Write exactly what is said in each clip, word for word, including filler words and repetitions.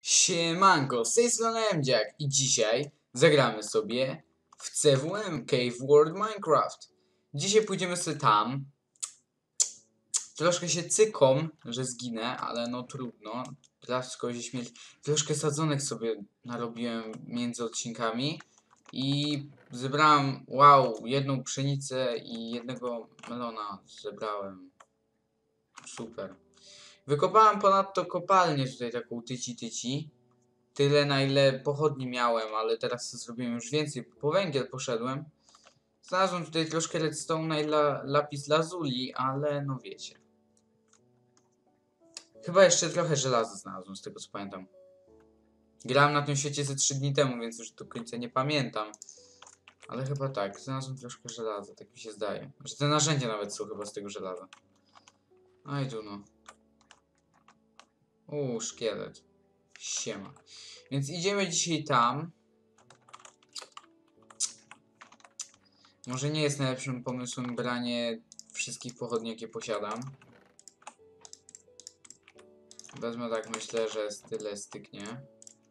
Siemanko, z tej strony Emdziak i dzisiaj zagramy sobie w C W M Cave World Minecraft. Dzisiaj pójdziemy sobie tam. Troszkę się cykom, że zginę, ale no trudno. Teraz kogoś śmierć. Troszkę sadzonek sobie narobiłem między odcinkami i zebrałem, wow, jedną pszenicę i jednego melona zebrałem. Super. Wykopałem ponadto kopalnię tutaj taką tyci tyci. Tyle na ile pochodni miałem, ale teraz zrobiłem już więcej. Po węgiel poszedłem. Znalazłem tutaj troszkę redstone'a i la, lapis lazuli, ale no wiecie. Chyba jeszcze trochę żelaza znalazłem, z tego co pamiętam. Grałem na tym świecie ze trzy dni temu, więc już do końca nie pamiętam. Ale chyba tak, znalazłem troszkę żelaza, tak mi się zdaje. Że te narzędzia nawet są chyba z tego żelaza. Aj tu no. Uuu, szkielet. Siema. Więc idziemy dzisiaj tam. Może nie jest najlepszym pomysłem branie wszystkich pochodni, jakie posiadam. Wezmę tak, myślę, że tyle styknie.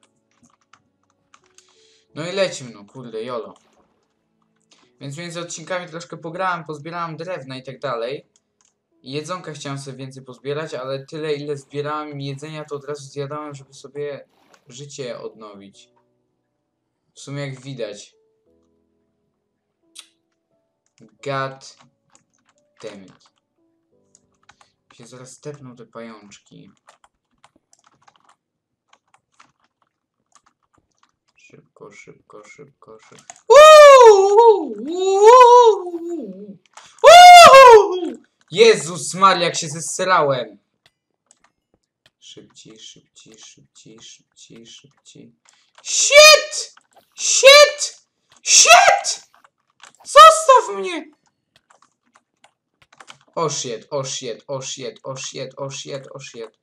No i lecimy, no kurde, jolo. Więc między odcinkami troszkę pograłem, pozbierałem drewna i tak dalej. I jedzonka chciałem sobie więcej pozbierać, ale tyle ile zbierałem jedzenia, to od razu zjadałem, żeby sobie życie odnowić. W sumie jak widać. God damn it. Się zaraz stepną te pajączki. Szybko, szybko, szybko, szybko. Jezus Maria, jak się zesrałem. Szybciej, szybciej, szybciej, szybciej, szybciej. Shit! Shit! Shit! Zostaw mnie! O shit, o shit, o shit, o shit, o shit, o shit.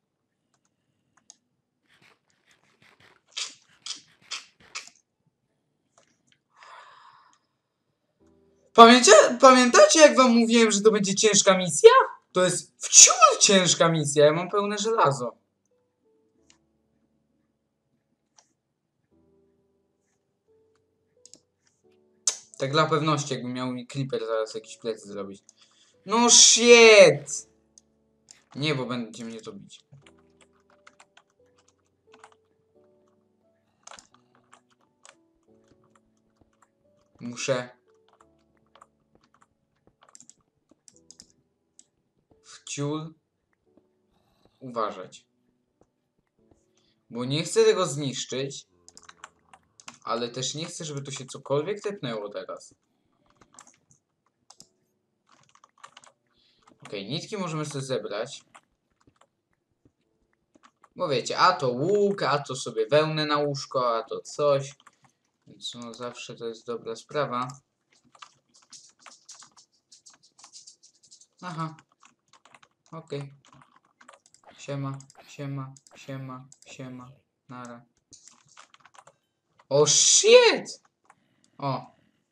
Pamiętacie, pamiętacie jak wam mówiłem, że to będzie ciężka misja? To jest wciąż ciężka misja, ja mam pełne żelazo. Tak dla pewności, jakby miał mi creeper zaraz jakiś plecy zrobić. No shit! Nie, bo będzie mnie to bić. Muszę wciul uważać. Bo nie chcę tego zniszczyć, ale też nie chcę, żeby to się cokolwiek tepnęło teraz. Ok, nitki możemy sobie zebrać. Bo wiecie, a to łuk, a to sobie wełnę na łóżko, a to coś. Więc no zawsze to jest dobra sprawa. Aha. Okej. Okay. Siema, siema, siema, siema. Nara. O shit! O.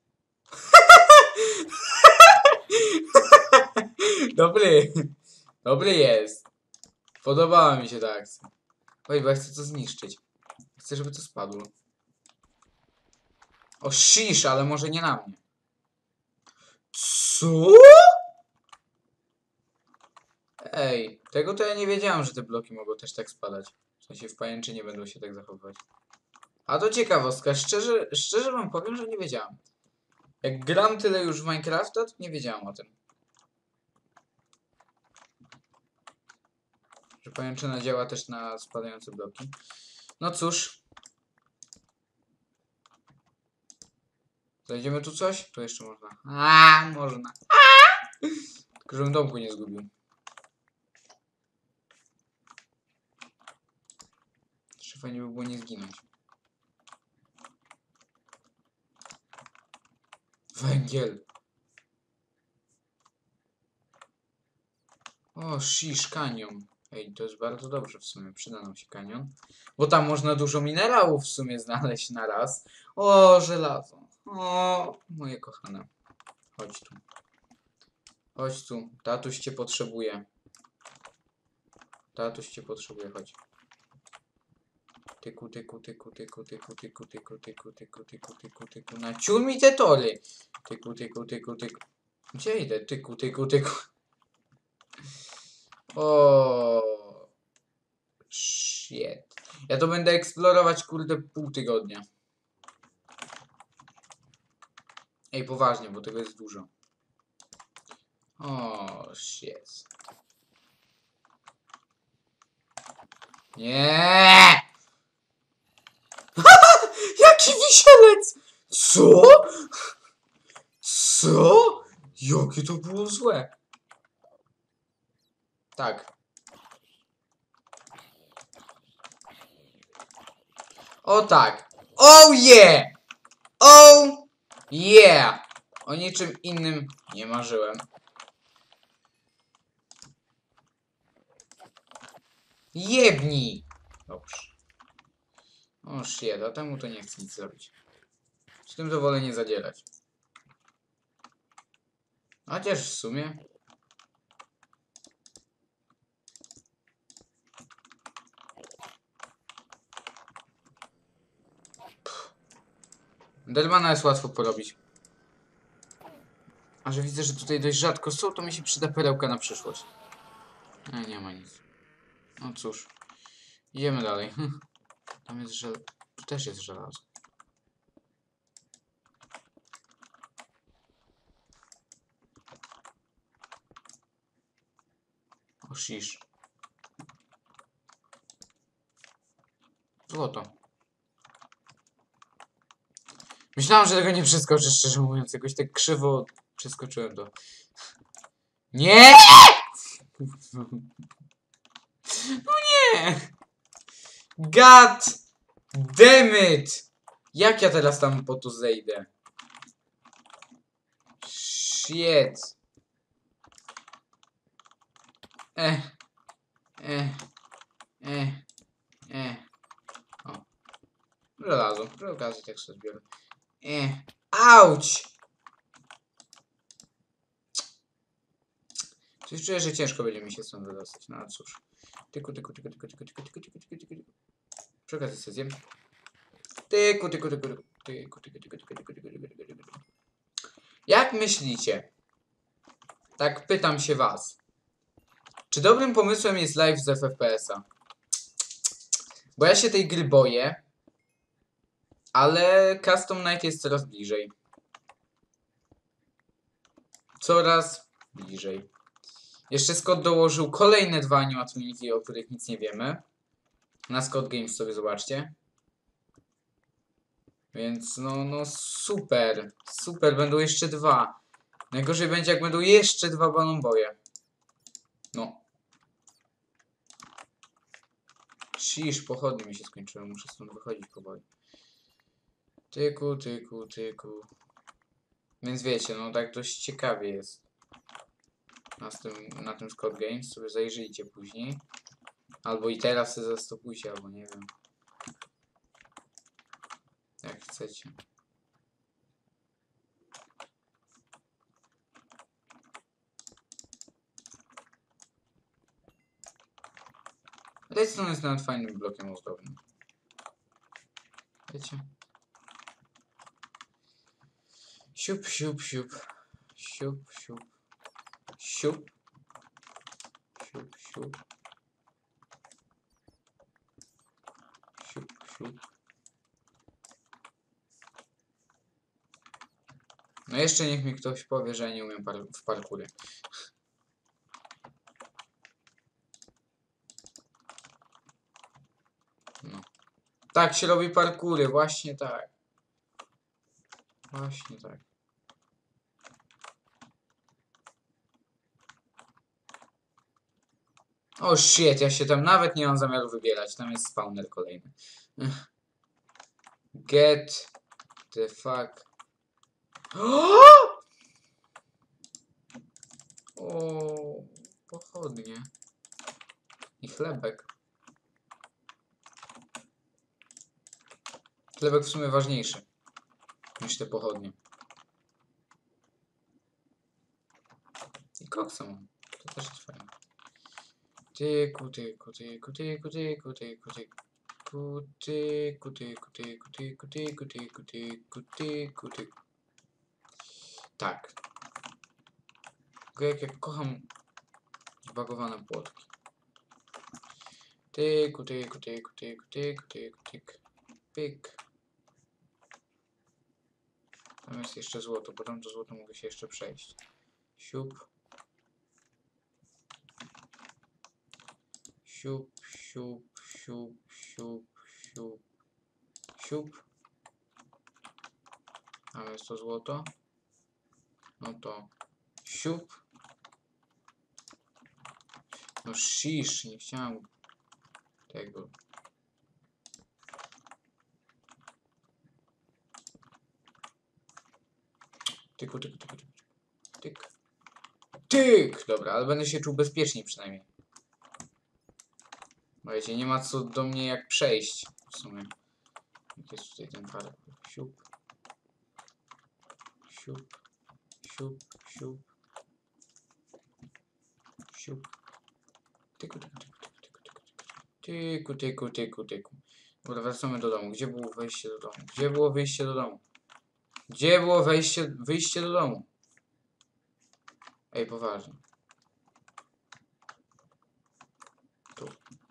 Dobry. Dobry jest. Podobała mi się ta akcja. Oj, bo ja chcę to zniszczyć. Chcę, żeby to spadło. O shish, ale może nie na mnie. Co? Ej, tego to ja nie wiedziałem, że te bloki mogą też tak spadać. W sensie w pajęczynie będą się tak zachowywać. A to ciekawostka, szczerze, szczerze wam powiem, że nie wiedziałem. Jak gram tyle już w Minecrafta, to nie wiedziałem o tym. Że pajęczyna działa też na spadające bloki. No cóż. Zajdziemy tu coś? Tu jeszcze można. A, można. A! Tylko żebym domku nie zgubił. Jeszcze fajnie by było nie zginąć. Węgiel. O, shish, kanion. Ej, to jest bardzo dobrze w sumie. Przyda nam się kanion. Bo tam można dużo minerałów w sumie znaleźć na raz. O, żelazo. O, moje kochane. Chodź tu. Chodź tu. Tatuś cię potrzebuje. Tatuś cię potrzebuje, chodź. Tyku, tyku, tyku, tyku, tyku, tyku, tyku, tyku, tyku, tyku, tyku, tyku. Na ciul mi te tory. Tyku, tyku, tyku, tyku. Gdzie idę? Tyku, tyku, tyku. O, shit. Ja to będę eksplorować, kurde, pół tygodnia. Ej, poważnie, bo tego jest dużo. O, shit. Nie! Jaki wisielec! Co? Co? Jakie to było złe. Tak. O tak. Oh yeah! Oh yeah! O niczym innym nie marzyłem. Jebnij! Dobrze. O shit, a temu to nie chcę nic zrobić. Z tym to wolę nie zadzierać. Chociaż w sumie... Endermana jest łatwo porobić. A że widzę, że tutaj dość rzadko są, to mi się przyda perełka na przyszłość. No nie ma nic. No cóż. Idziemy dalej. Tam jest żel... Tu też jest żelazo. O shish. Złoto. Myślałem, że tego nie przeskoczę, szczerze mówiąc. Jakoś tak krzywo przeskoczyłem to. Nie! No nie! God damn it! Jak ja teraz tam po to zejdę? Shit. Eh. Eh. Eh. Eh. O. Żelazo. Przy okazji tak sobie zbiorę. Eh. Auć! Coś czuję, że ciężko będzie mi się stąd wydostać. No ale cóż. Tyku, tyku, tyku, tyku, tyku, tyku, tyku, tyku, tyku, tyku, tyku. Przy okazji sobie zjem. Tyku, tyku, tyku, tyku, tyku, tyku, tyku, tyku, tyku, tyku, tyku, tyku, tyku. Jak myślicie? Tak pytam się was. Czy dobrym pomysłem jest live z F P S a? Bo ja się tej gry boję. Ale Custom Night jest coraz bliżej. Coraz bliżej. Jeszcze Scott dołożył kolejne dwa animatroniki, o których nic nie wiemy. Na Scott Games sobie zobaczcie. Więc no, no super. Super, będą jeszcze dwa. Najgorzej będzie, jak będą jeszcze dwa Balloon-boye. No. Shish, pochodnie mi się skończyły. Muszę stąd wychodzić powoli. Tyku, tyku, tyku. Więc wiecie, no tak dość ciekawie jest. Na tym, na tym Scott Games sobie zajrzyjcie później. Albo i teraz się zastopujcie, albo nie wiem. Jak chcecie. Redstone jest nawet fajnym blokiem ozdobnym. Wiecie? Siup, siup, siup. Siup, siup. Siup. Siup, siup. Siup, siup. No jeszcze niech mi ktoś powie, że ja nie umiem par w parkury. No. Tak się robi parkury, właśnie tak. Właśnie tak. O shit, ja się tam nawet nie mam zamiaru wybierać. Tam jest spawner kolejny. Get the fuck. O, pochodnie. I chlebek. Chlebek w sumie ważniejszy niż te pochodnie. I koksa mam. To też jest fajne. Tyku, tyku, tyku, tyku, tyku, tyku, tyku. tyku, tyku, tyku, tyku, tyku, tyku, tyku, tyku, tyku, tyku. Tak. Jak ja kocham zbagowane płotki. Tyku, tyku, tyku, tyku, tyku, tyku, tyk. Pyk. Tam jest jeszcze złoto, bo tam do złota mogę się jeszcze przejść. Siup. Siup, siup, siup, siup, siup, siup. Tam jest to złoto. No to siup. No shish, nie chciałem tego. Tyku, tyku, tyku, tyku. Tyk. Tyk! Dobra, ale będę się czuł bezpieczniej przynajmniej. Bo wiecie, nie ma co do mnie jak przejść w sumie. Jak jest tutaj ten park. Siup. Siup. Siup. Siup. Siup. Tyku, tyku, tyku, tyku, tyku, tyku, tyku, tyku, tyku. Dobra, wracamy do domu. Gdzie było wejście do domu? Gdzie było wyjście do domu? Gdzie było wejście, wyjście do domu? Ej, poważnie. Tu.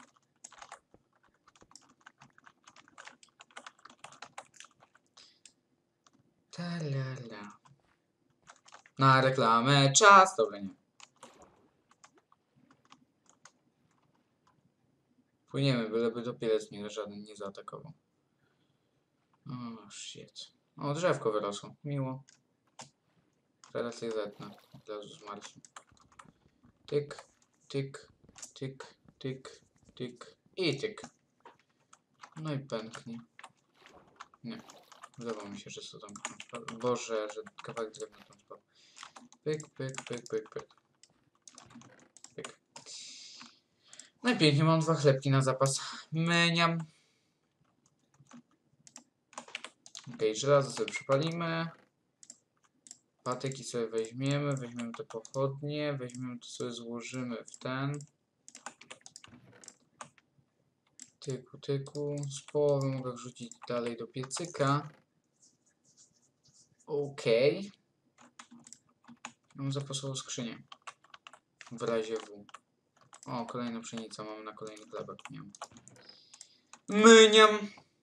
Ta-la-la. Na reklamę czas. Dobra, nie. Płyniemy, byleby dopiec mnie żaden nie zaatakował. O, shit. O, drzewko wyrosło. Miło. Teraz je zetnę. Od razu zmarzł. Tyk, tyk, tyk, tyk, tyk i tyk. No i pęknie. Nie. Wydawało mi się, że co tam spadł. Boże, że kawałek drewna tam spadł. Pyk, pyk, pyk, pyk, pyk. Pyk. No i pięknie, mam dwa chlebki na zapas. Myniam. Okej, okay, żelazo sobie przypalimy. Patyki sobie weźmiemy, weźmiemy te pochodnie, weźmiemy to sobie złożymy w ten. Tyku, tyku. Z połowy mogę wrzucić dalej do piecyka. Okej. Okay. Mam zapasową skrzynię. W razie W. O, kolejna pszenica. Mamy na kolejny chlebek. Miam. Myniam.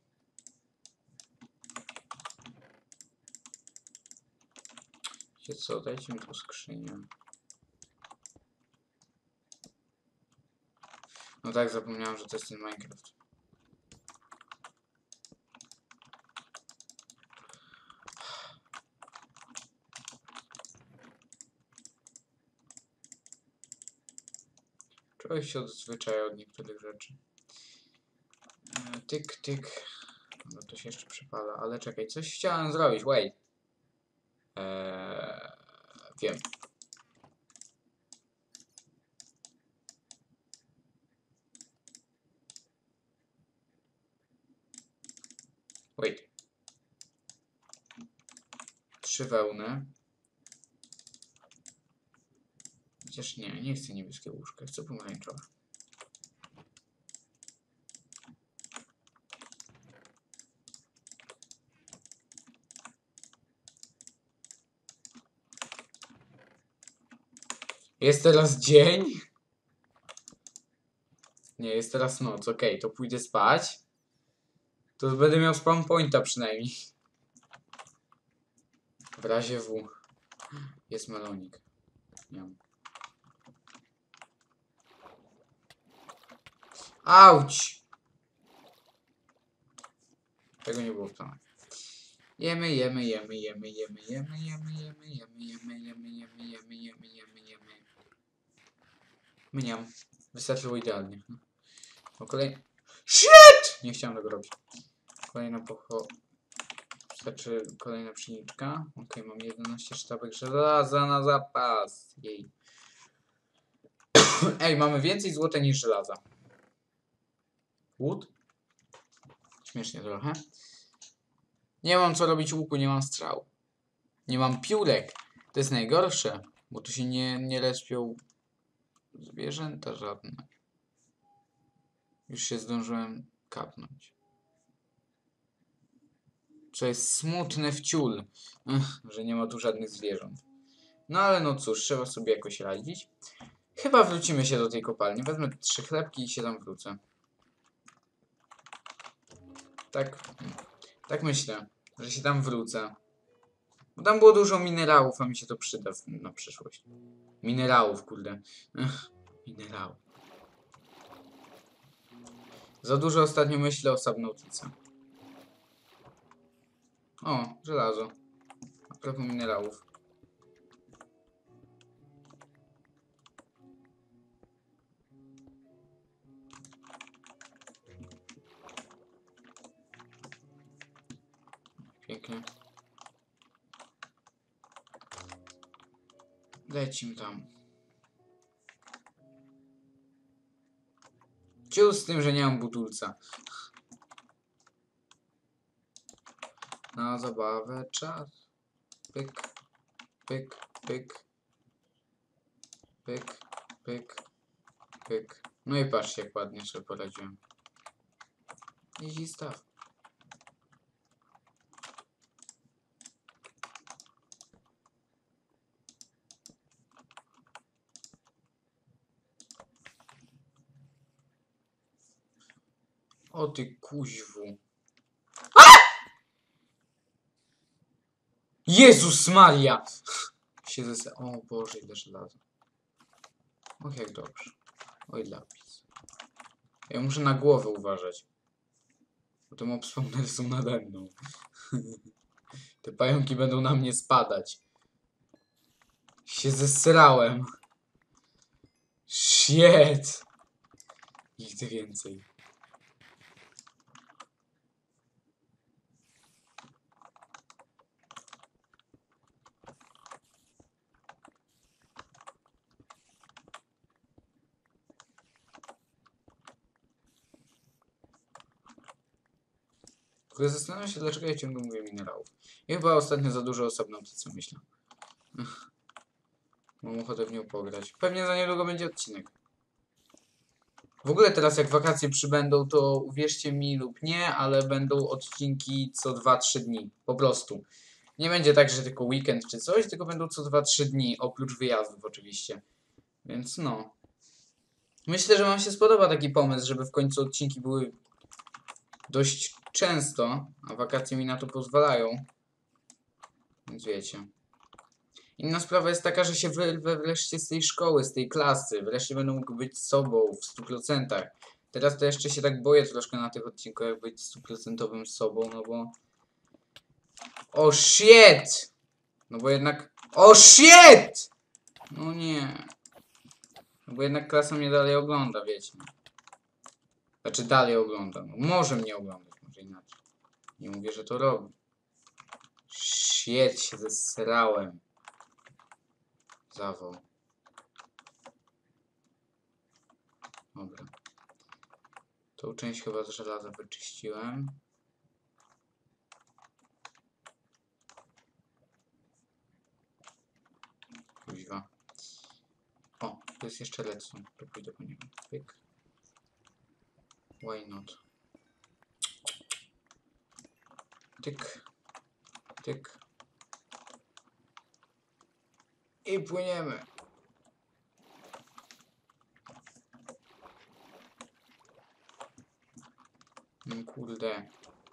Wiecie co? Dajcie mi tą skrzynię. No tak, zapomniałem, że to jest ten Minecraft. Człowiek się odzwyczaja od niektórych rzeczy. E, tyk, tyk. No to się jeszcze przypala, ale czekaj, coś chciałem zrobić, wait. Eee, wiem. Wait. Trzy wełny. Chociaż nie, nie chcę niebieskie łóżka, chcę pomarańczowe. Jest teraz dzień? Nie, jest teraz noc, okej, okay, to pójdę spać. To będę miał spawn pointa przynajmniej. W razie W. Jest melonik. Nie mam. Auć! Tego nie było w planach. Jemy, jemy, jemy, jemy, jemy, jemy, jemy, jemy, jemy, jemy, jemy, jemy, jemy, jemy, jemy, jemy. Mniam. Wystarczyło idealnie. O kolej... Shit! Nie chciałem tego robić. Kolejna pocho... Wystarczy kolejna pszeniczka. Ok, mam jedenaście sztabek żelaza na zapas. Jej. Ej, mamy więcej złota niż żelaza. Wood? Śmiesznie trochę. Nie mam co robić łuku, nie mam strzał. Nie mam piórek. To jest najgorsze, bo tu się nie, nie respią zwierzęta żadne. Już się zdążyłem kapnąć. Co jest smutne wciul, Ech, że nie ma tu żadnych zwierząt. No ale no cóż, trzeba sobie jakoś radzić. Chyba wrócimy się do tej kopalni. Wezmę trzy chlebki i się tam wrócę. Tak, tak myślę, że się tam wrócę. Bo tam było dużo minerałów, a mi się to przyda na przyszłość. Minerałów, kurde. Ech, minerałów. Za dużo ostatnio myślę o Subnautice. O, żelazo. A propos minerałów. Pięknie. Lecimy tam. Ciul z tym, że nie mam budulca. Na zabawę czas. Pyk, pyk, pyk. Pyk, pyk, pyk. No i patrzcie, jak ładnie sobie poradziłem. Easy stuff. O ty kuźwu. A! Jezus Maria! Się zese... O Boże, ile żelaza. Och, jak dobrze. Oj, lapis. Ja muszę na głowę uważać. Bo te mob spawnery są nade mną. Te pająki będą na mnie spadać. Się zesrałem. Shit! Nigdy więcej. W ogóle zastanawiam się, dlaczego ja ciągle mówię minerałów. Ja chyba ostatnio za dużo o Subnautice myślę. Ech. Mam ochotę w nią pograć. Pewnie za niedługo będzie odcinek. W ogóle teraz jak wakacje przybędą, to uwierzcie mi lub nie, ale będą odcinki co dwa trzy dni. Po prostu. Nie będzie tak, że tylko weekend czy coś, tylko będą co dwa trzy dni, oprócz wyjazdów oczywiście. Więc no. Myślę, że wam się spodoba taki pomysł, żeby w końcu odcinki były dość często, a wakacje mi na to pozwalają. Więc wiecie. Inna sprawa jest taka, że się wyrwę wreszcie z tej szkoły, z tej klasy. Wreszcie będę mógł być sobą w stu procentach. Teraz to jeszcze się tak boję troszkę na tych odcinkach, jak być stuprocentowym sobą, no bo... O shit! No bo jednak... O shit! No nie. No bo jednak klasa mnie dalej ogląda, wiecie. Znaczy dalej ogląda. No może mnie oglądać, może inaczej. Nie mówię, że to robi. Shit, się zesrałem. Zawał. Dobra. Tą część chyba z żelaza wyczyściłem. Kuźwa. O, to jest jeszcze redstone. To pójdę po niego. Pyk. Why not? Tyk. Tyk. I płyniemy. No kurde.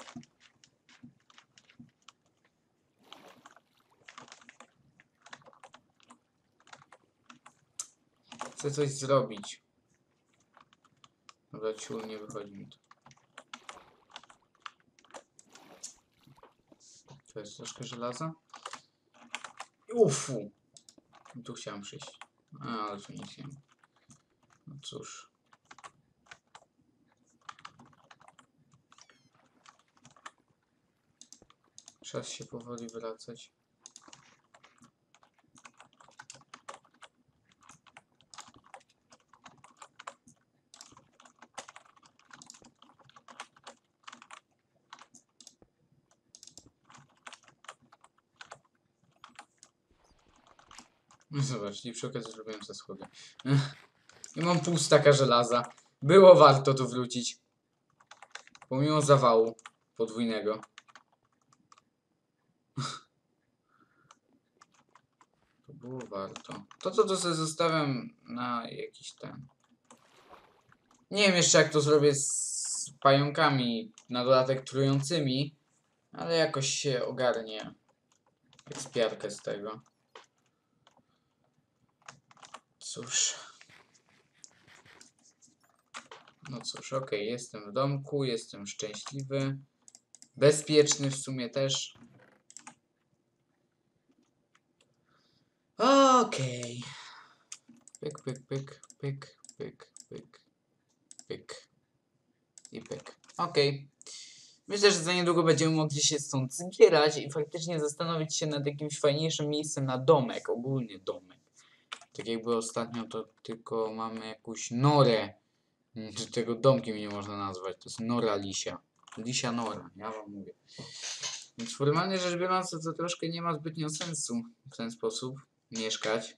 Chcę coś zrobić. Dobra, ciul, nie wychodzi mi to. To jest troszkę żelaza. Ufu. Tu chciałem przyjść. A, ale tu nic nie ma. No cóż. Czas się powoli wracać. No zobacz, i przy okazji zrobiłem te schody. I mam pół staka żelaza. Było warto tu wrócić. Pomimo zawału podwójnego. To było warto. To co to sobie zostawiam na jakiś ten... Nie wiem jeszcze jak to zrobię z pająkami, na dodatek trującymi, ale jakoś się ogarnie ekspiarkę z tego. Cóż. No cóż, okej, okay, jestem w domku, jestem szczęśliwy. Bezpieczny w sumie też. Okej. Okay. Pyk, pyk, pyk, pyk, pyk, pyk, pyk. I pyk. Okej. Okay. Myślę, że za niedługo będziemy mogli się stąd zbierać i faktycznie zastanowić się nad jakimś fajniejszym miejscem na domek. Ogólnie domek. Tak jakby ostatnio to tylko mamy jakąś norę. Czy tego domkiem nie można nazwać. To jest nora lisia. Lisia nora, ja wam mówię. Więc formalnie rzecz biorąc, to, to troszkę nie ma zbytnio sensu w ten sposób mieszkać.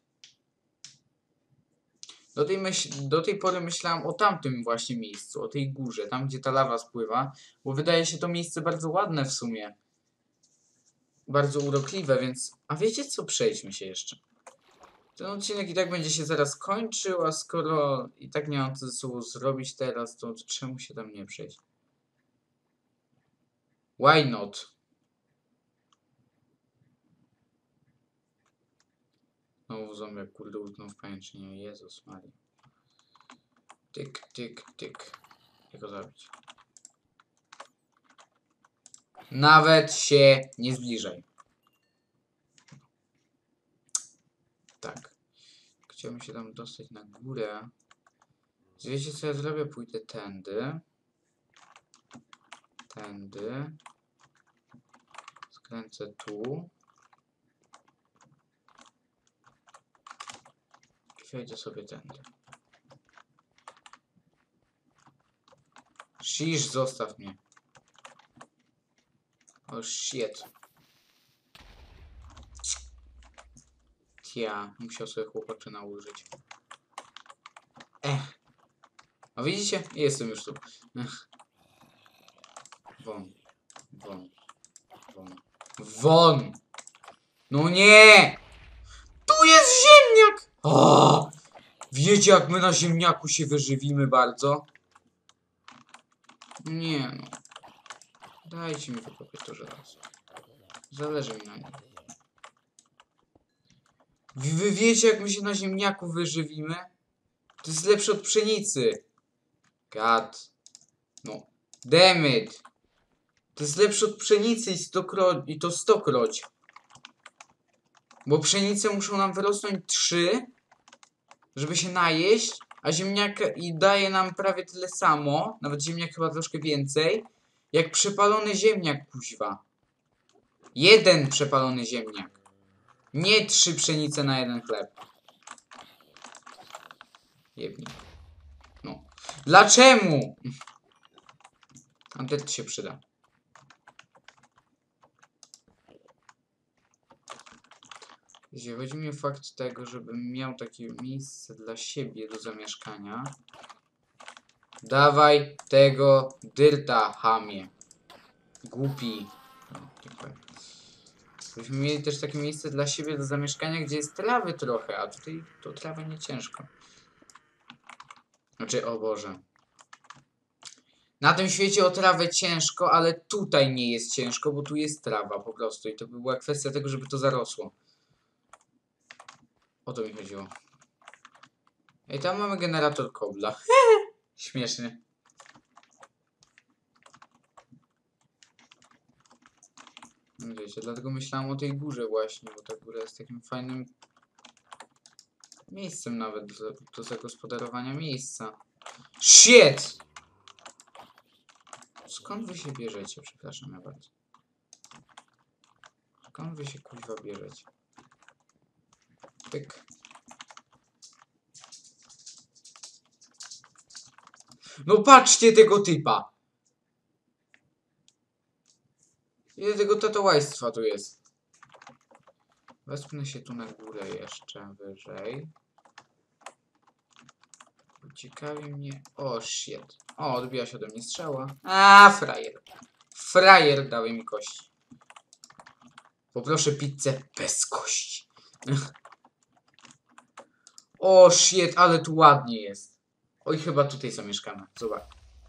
Do tej, myśl, do tej pory myślałem o tamtym właśnie miejscu, o tej górze, tam gdzie ta lawa spływa, bo wydaje się to miejsce bardzo ładne w sumie. Bardzo urokliwe, więc... A wiecie co? Przejdźmy się jeszcze. Ten odcinek i tak będzie się zaraz kończył, a skoro i tak nie mam co ze sobą zrobić teraz, to czemu się tam nie przejść? Why not? Znowu zombie, kurde, utknął w pajęczynie. Jezus Maria. Tyk, tyk, tyk. Jak go zabić? Nawet się nie zbliżaj. Tak. Chciałbym się tam dostać na górę. Wiecie co ja zrobię? Pójdę tędy. Tędy. Skręcę tu. I wejdę sobie tędy. Shish, zostaw mnie. Oh shit. Ja musiał sobie chłopaczyna użyć. Ech. A widzicie? Jestem już tu. Ech. Won. Won. Won. Won! No nie! Tu jest ziemniak! O! Wiecie jak my na ziemniaku się wyżywimy bardzo? Nie no. Dajcie mi wykopać to żelazo. Zależy mi na nim. Wy wiecie jak my się na ziemniaku wyżywimy? To jest lepsze od pszenicy. God. No. Damn it. To jest lepsze od pszenicy i, stokro... i to stokroć. Bo pszenice muszą nam wyrosnąć trzy, żeby się najeść, a ziemniak i daje nam prawie tyle samo, nawet ziemniak chyba troszkę więcej, jak przepalony ziemniak, kuźwa. Jeden przepalony ziemniak. Nie trzy pszenice na jeden chleb. Jebnik. No. Dlaczemu? Antet się przyda. Jeśli chodzi mi o fakt tego, żebym miał takie miejsce dla siebie do zamieszkania. Dawaj tego dyrta, chamie. Głupi. No, dziękuję. Byśmy mieli też takie miejsce dla siebie do zamieszkania, gdzie jest trawy trochę, a tutaj to trawa nie ciężko. Znaczy, o Boże. Na tym świecie o trawę ciężko, ale tutaj nie jest ciężko, bo tu jest trawa po prostu. I to by była kwestia tego, żeby to zarosło. O to mi chodziło. I tam mamy generator kobla. Śmiesznie. Wiecie, dlatego myślałem o tej górze właśnie, bo ta góra jest takim fajnym miejscem nawet do, do zagospodarowania miejsca. Shit! Skąd wy się bierzecie? Przepraszam ja bardzo. Skąd wy się kuźwa bierzecie? Tyk. No patrzcie tego typa! Ile tego tatołajstwa tu jest? Wespnę się tu na górę jeszcze wyżej. Ciekawi mnie... O, shit. O, odbija się ode mnie strzała. A, frajer. Frajer, dawaj mi kości. Poproszę pizzę bez kości. O, shit, ale tu ładnie jest. Oj, chyba tutaj zamieszkamy. Zobacz.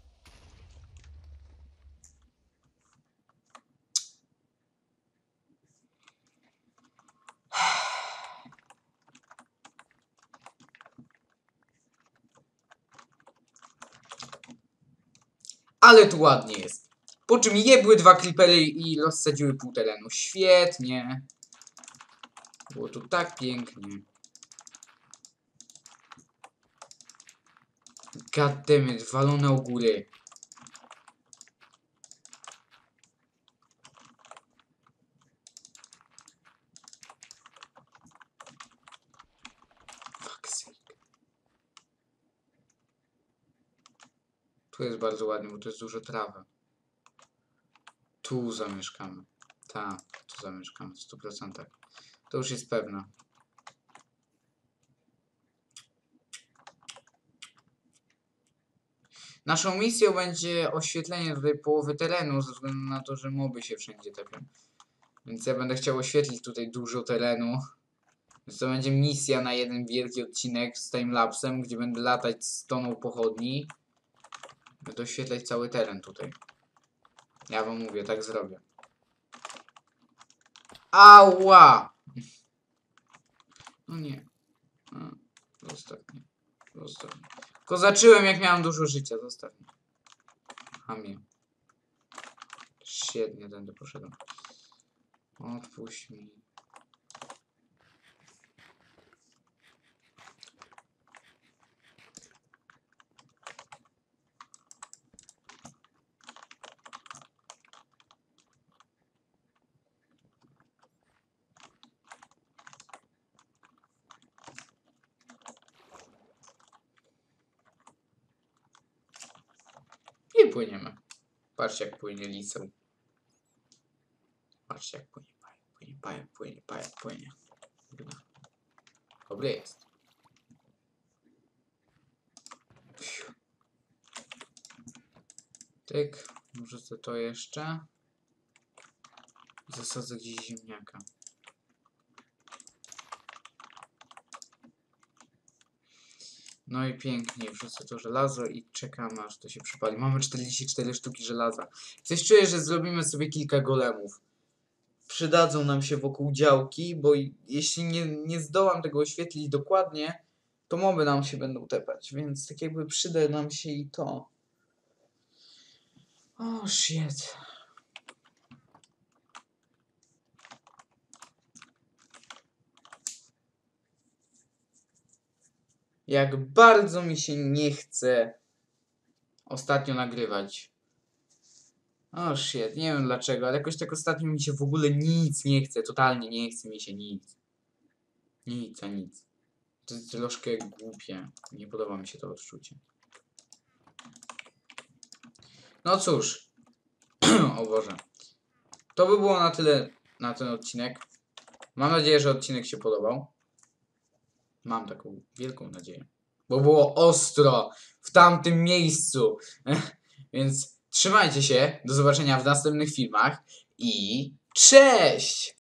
Ale tu ładnie jest. Po czym jebły dwa creepery i rozsadziły pół terenu. Świetnie. Było tu tak pięknie. Goddammit, walone o góry. Fuck's sake. Tu jest bardzo ładnie, bo tu jest dużo trawy. Tu zamieszkamy. Tak, tu zamieszkamy w stu procentach. To już jest pewne. Naszą misją będzie oświetlenie tutaj połowy terenu, ze względu na to, że moby się wszędzie tepią. Więc ja będę chciał oświetlić tutaj dużo terenu. Więc to będzie misja na jeden wielki odcinek z timelapsem, gdzie będę latać z toną pochodni. Będę oświetlać cały teren tutaj. Ja wam mówię, tak zrobię. Ała! No nie. A, zostaw mnie. Zostaw mnie. Kozaczyłem, jak miałem dużo życia. Zostaw mnie. Hamie. Świetnie, tędy poszedłem. Odpuść mi. I płyniemy. Patrzcie, jak płynie liceum. Patrzcie, jak płynie, płynie, płynie, płynie, płynie, płynie. Dobry jest. Tyk, może to, to jeszcze. Zasadzę gdzieś ziemniaka. No i pięknie, wrzucę to żelazo i czekamy, aż to się przypali. Mamy czterdzieści cztery sztuki żelaza. Coś czuję, że zrobimy sobie kilka golemów. Przydadzą nam się wokół działki, bo jeśli nie, nie zdołam tego oświetlić dokładnie, to moby nam się będą tepać, więc tak jakby przyda nam się i to. O, shit. Jak bardzo mi się nie chce ostatnio nagrywać. O, shit, nie wiem dlaczego, ale jakoś tak ostatnio mi się w ogóle nic nie chce, totalnie nie chce mi się nic. Nic, a nic. To jest troszkę głupie. Nie podoba mi się to odczucie. No cóż. O Boże. To by było na tyle na ten odcinek. Mam nadzieję, że odcinek się podobał. Mam taką wielką nadzieję. Bo było ostro w tamtym miejscu. Więc trzymajcie się. Do zobaczenia w następnych filmach. I cześć!